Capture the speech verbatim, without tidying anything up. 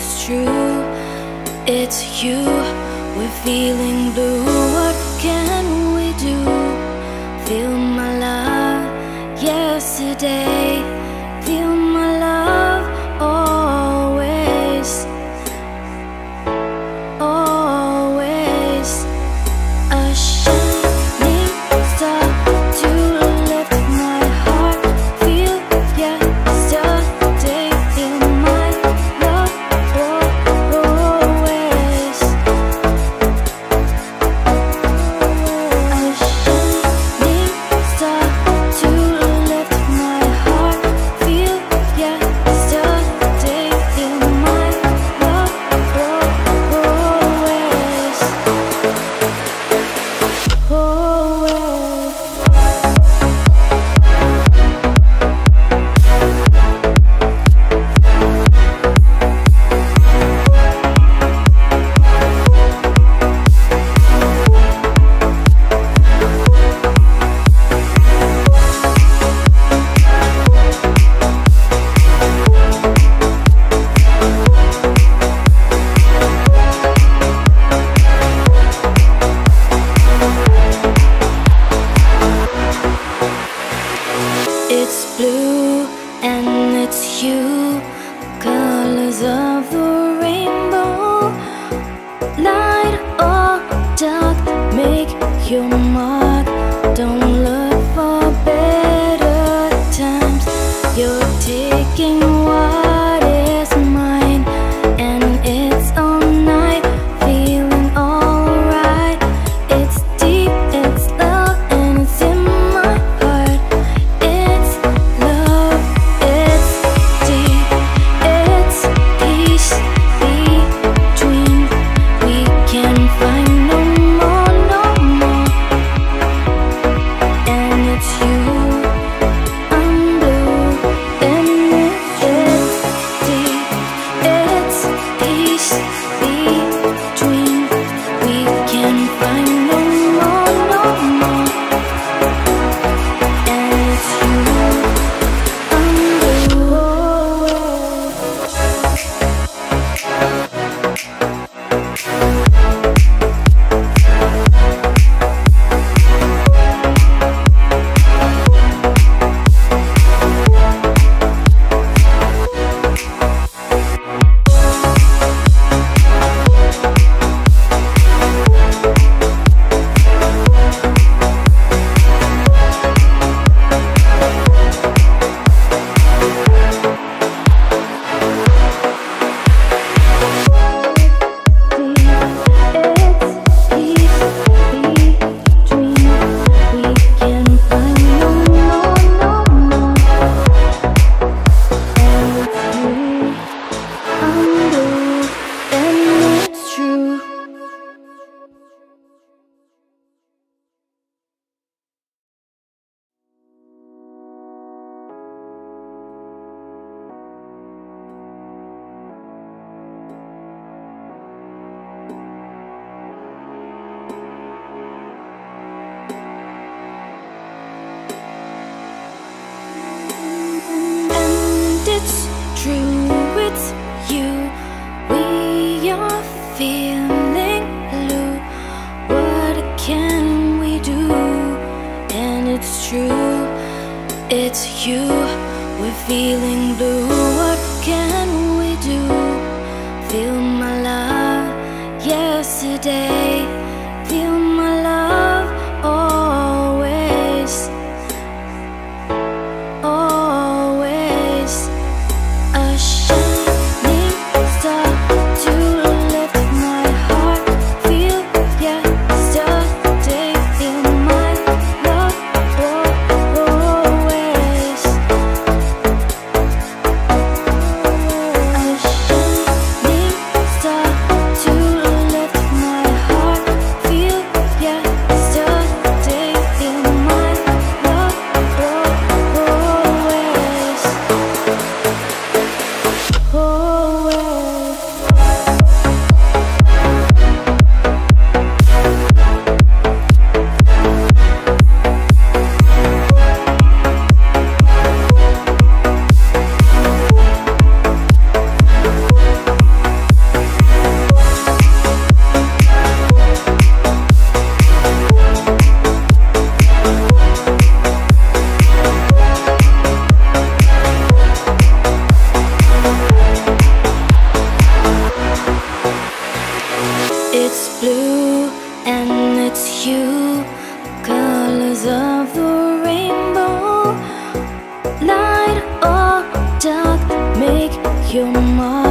it's true, it's you. We're feeling blue, what can we do? Feel my love yesterday, feel my love always, always. A shining star to lift my heart, feel yesterday, feel my love always. A shining star to lift my heart, feel yesterday, feel my love always, always. It's blue and it's you, colors of the rainbow. Light or dark, make your mark. Don't look for better times. You're taking what is mine, and it's all night, feeling alright. It's deep, it's loud, and it's in my heart. It's love, it's deep, it's peace between. We can find no more, no more. And it's you, I'm blue, and it's deep, it's peace between. We can find no more, no more. And it's you, I'm blue. And it's true, it's you. We are feeling blue. What can we do? And it's true, it's you. We're feeling blue. What can we do? Feel my love yesterday, feel my love always, always. A shining star to lift my heart, feel yesterday, feel my love always. A shining star to lift my heart. blue and it's you. Colors of the rainbow, light or dark, make your mark.